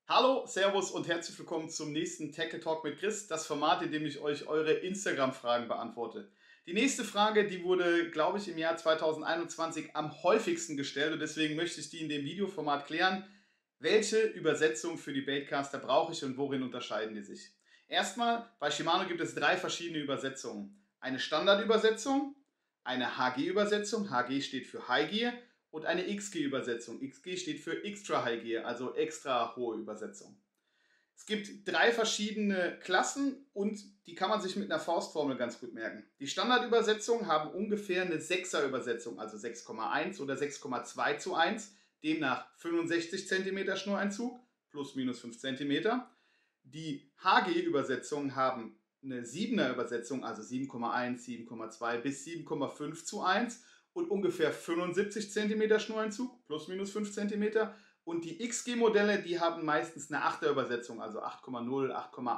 Hallo, Servus und herzlich willkommen zum nächsten Tackle Talk mit Chris, das Format, in dem ich euch eure Instagram-Fragen beantworte. Die nächste Frage, die wurde, glaube ich, im Jahr 2021 am häufigsten gestellt und deswegen möchte ich die in dem Videoformat klären. Welche Übersetzung für die Baitcaster brauche ich und worin unterscheiden die sich? Erstmal, bei Shimano gibt es drei verschiedene Übersetzungen. Eine Standardübersetzung, eine HG-Übersetzung, HG steht für High Gear, und eine XG-Übersetzung. XG steht für Extra High Gear, also extra hohe Übersetzung. Es gibt drei verschiedene Klassen und die kann man sich mit einer Faustformel ganz gut merken. Die Standardübersetzungen haben ungefähr eine 6er Übersetzung, also 6,1 oder 6,2:1, demnach 65 cm Schnureinzug plus minus 5 cm. Die HG-Übersetzungen haben eine 7er Übersetzung, also 7,1, 7,2 bis 7,5:1 und ungefähr 75 cm Schnureinzug, plus minus 5 cm. Und die XG-Modelle, die haben meistens eine 8er Übersetzung, also 8,0,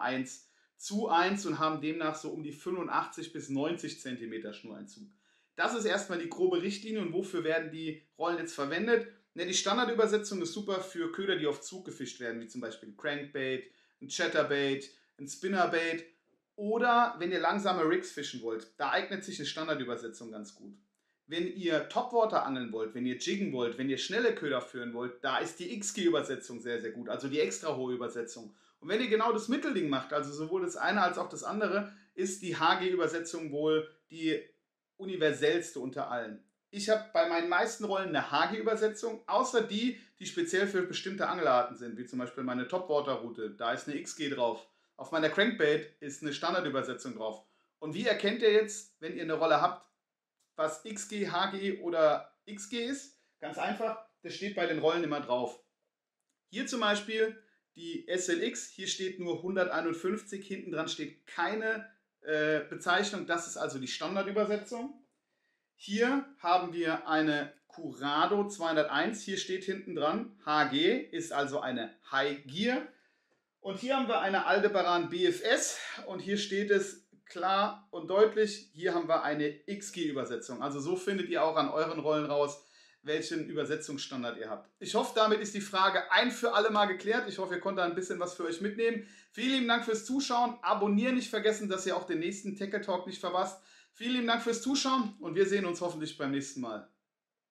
8,1:1 und haben demnach so um die 85 bis 90 cm Schnureinzug. Das ist erstmal die grobe Richtlinie und wofür werden die Rollen jetzt verwendet? Ja, die Standardübersetzung ist super für Köder, die auf Zug gefischt werden, wie zum Beispiel ein Crankbait, ein Chatterbait, ein Spinnerbait oder wenn ihr langsame Rigs fischen wollt. Da eignet sich eine Standardübersetzung ganz gut. Wenn ihr Topwater angeln wollt, wenn ihr jiggen wollt, wenn ihr schnelle Köder führen wollt, da ist die XG-Übersetzung sehr, sehr gut, also die extra hohe Übersetzung. Und wenn ihr genau das Mittelding macht, also sowohl das eine als auch das andere, ist die HG-Übersetzung wohl die universellste unter allen. Ich habe bei meinen meisten Rollen eine HG-Übersetzung, außer die, die speziell für bestimmte Angelarten sind, wie zum Beispiel meine Topwater-Route, da ist eine XG drauf. Auf meiner Crankbait ist eine Standardübersetzung drauf. Und wie erkennt ihr jetzt, wenn ihr eine Rolle habt, was XG, HG oder XG ist? Ganz einfach, das steht bei den Rollen immer drauf. Hier zum Beispiel die SLX, hier steht nur 151, hinten dran steht keine Bezeichnung, das ist also die Standardübersetzung. Hier haben wir eine Curado 201, hier steht hinten dran HG, ist also eine High Gear. Und hier haben wir eine Aldebaran BFS und hier steht es klar und deutlich, hier haben wir eine XG-Übersetzung. Also so findet ihr auch an euren Rollen raus, welchen Übersetzungsstandard ihr habt. Ich hoffe, damit ist die Frage ein für alle Mal geklärt. Ich hoffe, ihr konntet ein bisschen was für euch mitnehmen. Vielen lieben Dank fürs Zuschauen. Abonnieren nicht vergessen, dass ihr auch den nächsten Tackle Talk nicht verpasst. Vielen lieben Dank fürs Zuschauen und wir sehen uns hoffentlich beim nächsten Mal.